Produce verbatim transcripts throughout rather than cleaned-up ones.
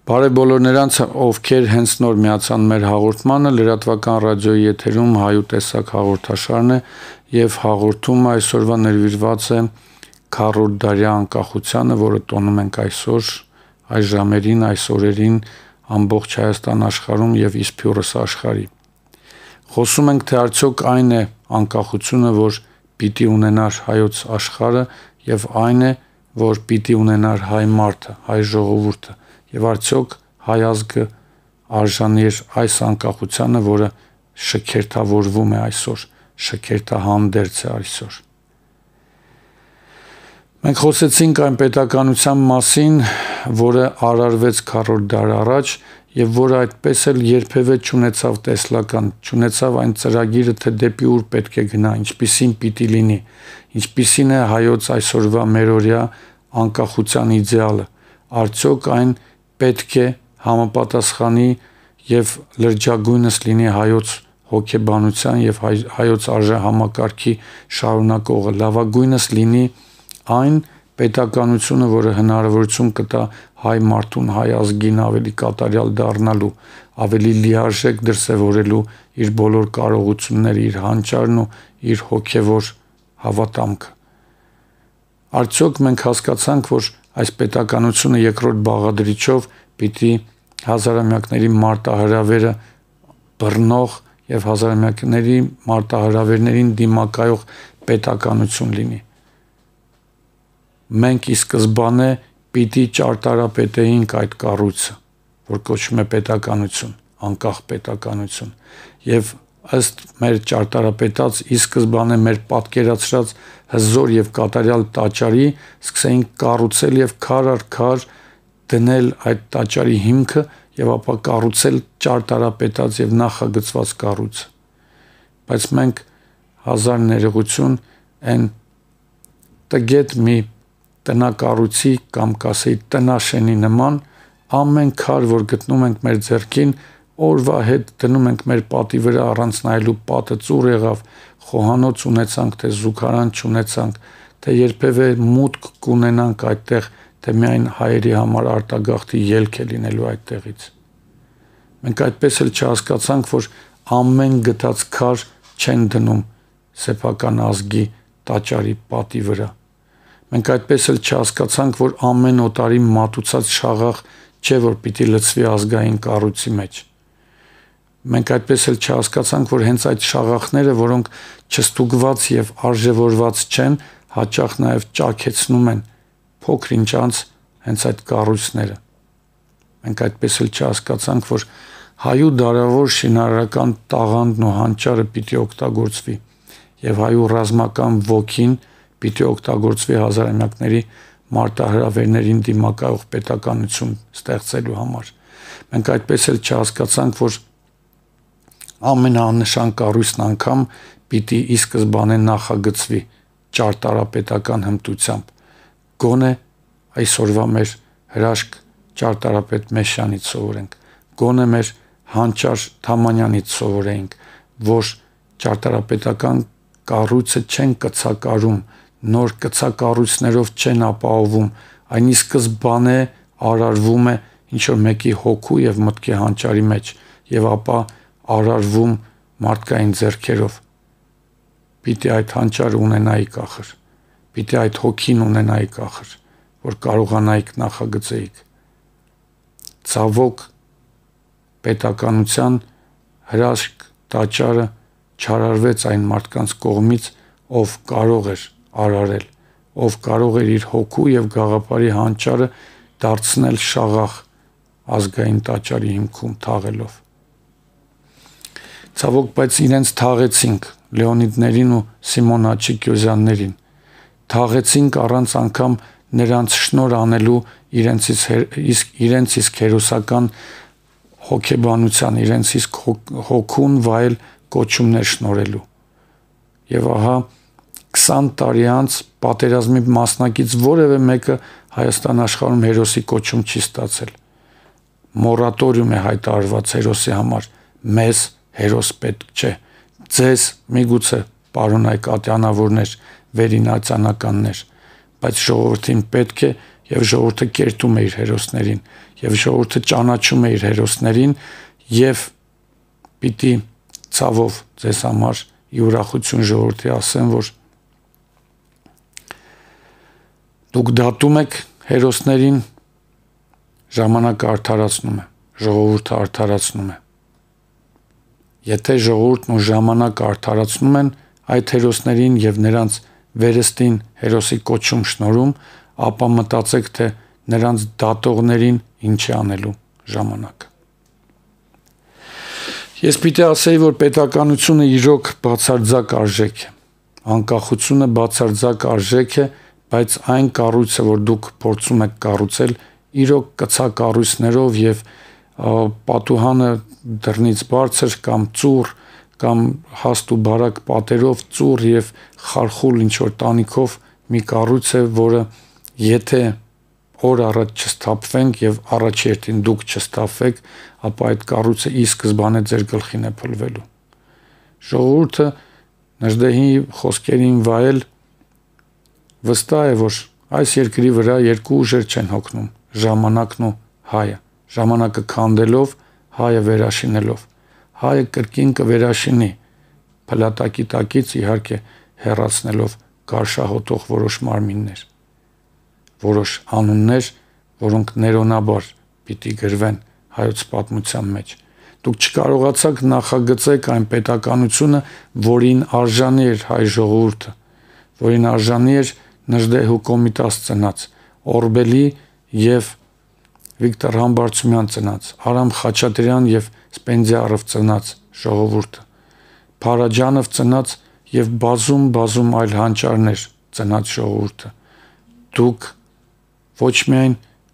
Բարև բոլոր նրանց, ովքեր հենց նոր միացան մեր հաղորդմանը, լրատվական ռադիոյի եթերում հայու տեսակ հաղորդաշարն է եւ հաղորդումը այսօրվա ներվիրված է քառորդ դարի անկախությանը, որը տոնում ենք այսօր, այս ժամերին, այս օրերին ամբողջ Հայաստան աշխարհում եւ իսփյուռս աշխարհի։ Խոսում ենք, թե արդյոք այն է անկախությունը, որ պիտի ունենար հայոց աշխարհը եւ այն է, որ պիտի ունենար հայ մարդը, հայ ժողովուրդը։ Եվ արդյոք հայ ազգը արժանի էր այս անկախությանը, որը շքերթավորվում է այսօր, շքերթահանդերձ է այսօր։ Մենք խոսեցինք այն պետականության մասին, որը արարվեց քառորդ դար առաջ եւ որը այդպես էլ երբևէ չունեցավ տեսլական, չունեցավ այն ծրագիրը, թե դեպի ուր պետք է գնա, ինչպիսին պիտի լինի, ինչպիսին է հայոց այսօրվա մերօրյա անկախության իդեալը, արդյոք այն պետք է համապատասխանի եւ լրջագույնս լինի հայոց հոգեբանության եւ հայոց արժեհամակարգի շարունակողը, լավագույնս լինի այն պետականությունը, որը հնարավորություն կտա հայ մարդուն, հայ ազգին ավելի կատարյալ դառնալու, ավելի լիարժեք դրսևորելու իր բոլոր կարողությունները, իր հանճարն ու իր հոգեվոր հավատամքը։ Արդյոք մենք հասկացանք, որ այս պետականությունը երկրորդ բաղադրիչով պիտի հազարամյակների մարտահրավերը բռնող եւ հազարամյակների մարտահրավերներին դիմակայող պետականություն լինի։ Մենք ի սկզբանե պիտի ճարտարապետեինք այդ կառույցը, որ կոչվում է պետականություն, անկախ պետականություն, եւ ըստ մեր ճարտարապետած ի սկզբանե մեր պատկերացրած հզոր եւ կատարյալ տաճարի սկսեինք կառուցել եւ քար առ քար դնել այդ տաճարի հիմքը եւ ապա կառուցել ճարտարապետած եւ նախագծված կառույցը։ Բայց մենք հազար ներողություն այն տգետ մի տնակառույցի կամ կասեի տնաշենի նման ամեն քար, որ գտնում ենք մեր ձեռքին, օրվա հետ դնում ենք մեր պատի վրա առանց նայելու պատը ծուռ եղավ, խոհանոց ունեցանք, թե զուգարան չունեցանք, թե երբևէ մուտք կունենանք այդտեղ, թե միայն հայերի համար արտագաղթի ելք է լինելու այդտեղից։ Մենք այդպես էլ չհասկացանք, որ ամեն գտած քար չեն դնում սեփական ազգի տաճարի պատի վրա։ Մենք այդպես էլ չհասկացանք, որ ամեն օտարի մատուցած շաղախ չէ, որ պիտի լցվի ազգային կառույցի մեջ։ Մենք այդպես էլ չհասկացանք, որ հենց այդ շաղախները, որոնք չստուգված եւ արժեվորված չեն, հաճախ նաեւ ճաքեցնում են փոքր-ինչ անց հենց այդ կառույցները։ Մենք այդպես էլ չհասկացանք, որ հայու դարավոր շինարարական տաղանդն ու հանճարը պիտի օգտագործվի եւ հայու ռազմական ոգին պիտի օգտագործվի հազարամյակների մարտահրավերներին դիմակայող պետականություն ստեղծելու համար։ Մենք այդպես էլ չհասկացանք, որ ամենաանշան կառույցն անգամ պիտի ի սկզբանե նախագծվի ճարտարապետական հմտությամբ։ Գոնե այսօրվա մեր հրաշք ճարտարապետ Մեշյանից սովորենք, գոնե մեր հանճար Թամանյանից սովորենք, որ ճարտարապետական կառույցը չեն կցակարում, նոր կցակառույցներով չեն ապահովում, այն ի սկզբանե արարվում է ինչ-որ մեկի հոգու եւ մտքի հանճարի մեջ եւ ապա արարվում մարդկային ձեռքերով։ Պիտի այդ հանճարը ունենայիք ախր, պիտի այդ հոգին ունենայիք ախր, որ կարողանայիք նախագծեիք։ Ցավոք պետականության հրաշք տաճարը չարարվեց այն մարդկանց կողմից, ով կարող էր արարել, ով կարող էր իր հոգու եւ գաղափարի հանճարը դարձնել շաղախ ազգային տաճարի հիմքում թաղելով։ Ցավոք, բայց իրենց թաղեցինք Լեոնիդներին ու Սիմոն Աչիկյոզյաններին, թաղեցինք առանց անգամ նրանց շնոր անելու իրենցից իսկ իրենց իսկ հերոսական հոգեբանության, իրենց իսկ հոգուն վայել կոչումներ շնորելու։ Եվ ահա քսան տարի անց պատերազմի մասնակից որևէ մեկը Հայաստան աշխարհում հերոսի կոչում չի ստացել։ Մորատորիում է հայտարարված հերոսի համար, մեզ հերոս պետք չէ։ Ձեզ միգուցե պարոն այ կատյանավորներ, վերին ացանականներ, բայց ժողովրդին պետք է եւ ժողովուրդը կերտում է իր հերոսներին, եւ ժողովուրդը ճանաչում է իր հերոսներին, եւ պիտի ցավով ձեզ համար ի ուրախություն ժողովրդի ասեմ, որ դուք դատում եք հերոսներին, ժամանակը արդարացնում է, ժողովուրդը արդարացնում է։ Եթե ժողովուրդն ու ժամանակը արդարացնում են այդ հերոսներին եւ նրանց վերստին հերոսի կոչում շնորհում, ապա մտածեք, թե նրանց դատողներին ինչ է անելու ժամանակը։ Ես պիտի ասեի, որ պետականությունը իրոք բացարձակ արժեք է, անկախությունը բացարձակ արժեք է, բայց այն կառույցը, որ դուք փորձում եք կառուցել, իրոք կցակառույցներով եւ պատուհանը դռնից բարձր կամ ծուռ կամ հաստ ու բարակ պատերով ծուռ եւ խարխուլ ինչ որ տանիքով մի կառույց է, որը եթե օր առաջ չստափվենք եւ առաջերտին դուք չստափվեք, ապա այդ կառույցը ի սկզբանե ձեր գլխին է փլվելու։ Ժողովուրդը Նժդեհի խոսքերին վայել վստահ է, որ այս երկրի վրա երկու ուժեր չեն հոգնում՝ ժամանակն ու հայը։ Ժամանակը քանդելով, հայը վերաշինելով։ Հայը կրկին կվերաշինի, փլատակի տակից իհարկե հեռացնելով գարշահոտող որոշ մարմիններ, որոշ անուններ, որոնք ներոնաբար պիտի գրվեն հայոց պատմության մեջ։ Դուք չկարողացաք նախագծեք այն պետականությունը, որին արժանի էր հայ ժողովուրդը, որին արժանի էր Նժդեհու Կոմիտաս ծնած, Օրբելի եւ Վիկտոր Համբարձումյան ծնած, Արամ Խաչատրյան եւ Սպենդիարով ծնած ժողովուրդը, Փարաջանով ծնած եւ բազում բազում այլ հանճարներ ծնած ժողովուրդը։ Դուք ոչ միայն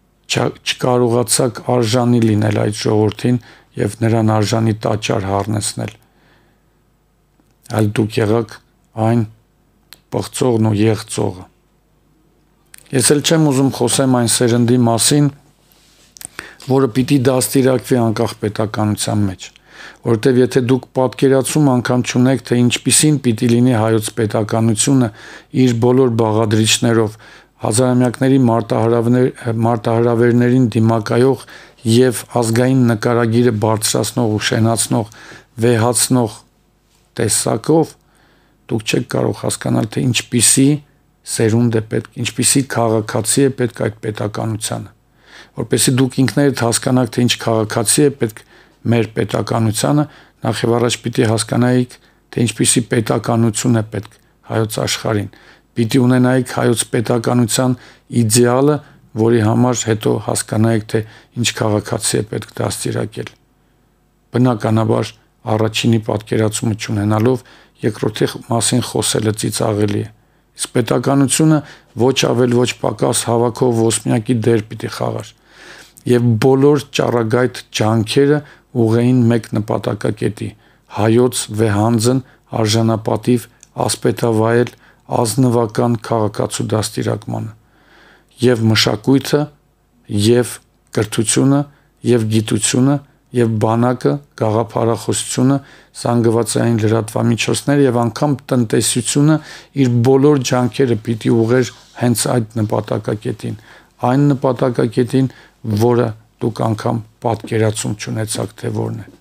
չկարողացաք արժանի լինել այդ ժողովրդին եւ նրան արժանի տաճար հառնեցնել, այլ դուք եղաք այն պղծողն ու եղծողը։ Ես էլ չեմ ուզում խոսեմ այն սերնդի մասին, որը պիտի դաստիարակվի անկախ պետականության մեջ, որովհետև եթե դուք պատկերացում անգամ չունեք, թե ինչպիսին պիտի լինի հայոց պետականությունը իր բոլոր բաղադրիչներով, հազարամյակների մարտահրավերներին դիմակայող եւ ազգային նկարագիրը բարձրացնող ու շենացնող, վեհացնող տեսակով, դուք չեք կարող հասկանալ, թե ինչպիսի սերունդ է պետք, ինչպիսի քաղաքացի է պետք այդ պետականությանը, որպեսզի դուք ինքներդ հասկանաք, թե ինչ քաղաքացի է պետք մեր պետականությանը, նախ եւ առաջ պիտի հասկանայիք, թե ինչպիսի պետականություն է պետք հայոց աշխարհին, պիտի ունենայիք հայոց պետականության իդեալը, որի համար հետո հասկանայիք, թե ինչ քաղաքացի է պետք դաստիարակել։ Բնականաբար առաջինի պատկերացումը չունենալով երկրորդի մասին խոսելը ծիծաղելի է։ Իսկ պետականությունը ոչ ավել ոչ պակաս հավաքով ոսպնյակի դեր պիտի խաղար եւ բոլոր ճառագայթ ջանքերը ուղեին մեկ նպատակակետի՝ հայոց վեհանձն արժանապատիվ ասպետավայել ազնվական քաղաքացու դաստիարակմանը եւ մշակույթը եւ կրթությունը եւ գիտությունը եւ բանակը, գաղափարախոսությունը, զանգվածային լրատվամիջոցները եւ անգամ տնտեսությունը իր բոլոր ջանքերը պիտի ուղղեր հենց այդ նպատակակետին, այն նպատակակետին, որը դուք անգամ պատկերացում չունեցաք, թե որն է։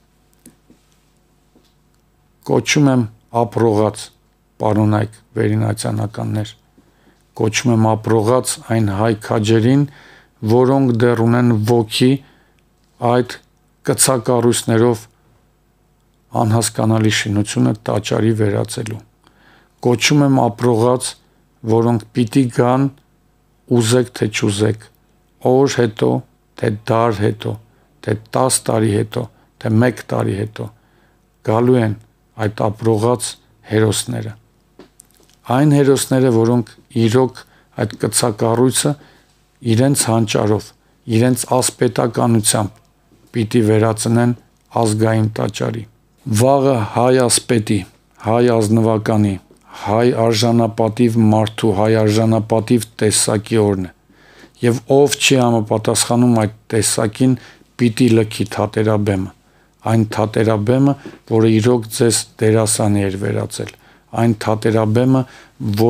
Կոչում եմ ապրողած, պարոնայք վերինացյանականներ, կոչում եմ ապրողած այն հայ քաջերին, որոնք դեռ ունեն ոգի այդ կցակառույցներով անհասկանալի շինությունը տաճարի վերածելու։ Կոչում եմ ապրողած, որոնք պիտի գան ուզեք թե չուզեք, օր հետո, թե դար հետո, թե տաս տարի հետո, թե մեկ տարի հետո, գալու են այդ ապրողած հերոսները։ Այն հերոսները, որոնք իրոք այդ կցակառույցը իրենց հանճարով, իրենց ասպետականությամբ պիտի վերածնեն ազգային տաճարի։ Վաղը հայ ասպետի, հայ ազնվականի, հայ արժանապատիվ մարդու, հայ արժանապատիվ տեսակի օրն է։ Եվ ով չի համապատասխանում այդ տեսակին, պիտի լքի թատերաբեմը, այն թատերաբեմը, որը իրոք ձեզ դերասանի էր վերածել, այն թատերաբեմը, որը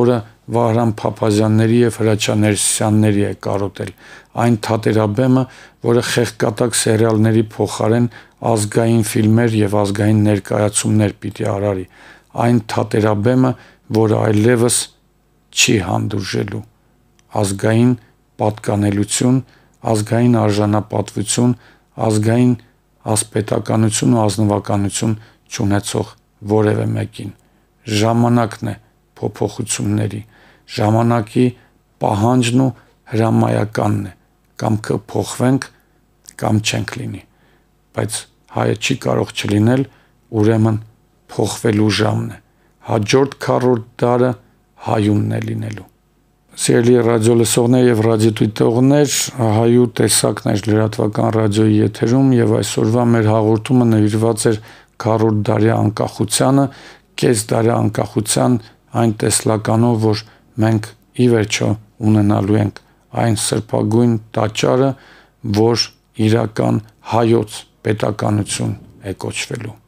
Վահրամ Փափազյանների եւ Հրաչյա Ներսիսյանների է կարոտել, այն թատերաբեմը, որը խեղկատակ սերիալների փոխարեն ազգային ֆիլմեր եւ ազգային ներկայացումներ պիտի արարի, այն թատերաբեմը, որը այլևս չի հանդուրժելու, ազգային պատկանելություն, ազգային արժանապատվություն, ազգային ասպետականություն ու ազնվականություն չունեցող որևէ մեկին։ Ժամանակն է փոփոխությունների, ժամանակի պահանջն ու հրամայականն է, կամ կփոխվենք, կամ չենք լինի, բայց հայը չի կարող չլինել, ուրեմն փոխվելու ժամն է, հաջորդ քառորդ դարը հայունն է լինելու։ Սիրելի ռադիոլսողներ եւ ռադիոդիտողներ, Հայու տեսակն էր լրատվական ռադիոյի եթերում եւ այսօրվա մեր հաղորդումը նվիրված էր քառորդ դարի անկախությանը, կես դարի անկախության այն տեսլականով, որ մենք ի վերջո ունենալու ենք այն սրբագույն տաճարը, որ իրական հայոց պետականություն է կոչվելու։